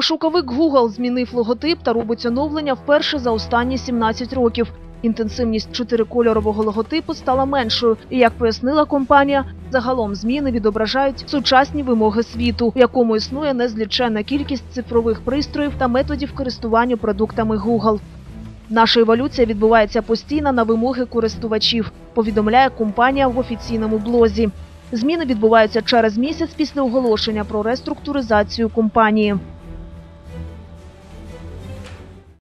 Пошуковик Google змінив логотип та робить оновлення вперше за останні 17 років. Інтенсивність чотирикольорового логотипу стала меншою. І, як пояснила компанія, загалом зміни відображають сучасні вимоги світу, в якому існує незліченна кількість цифрових пристроїв та методів користування продуктами Google. Наша еволюція відбувається постійно на вимоги користувачів, повідомляє компанія в офіційному блозі. Зміни відбуваються через місяць після оголошення про реструктуризацію компанії.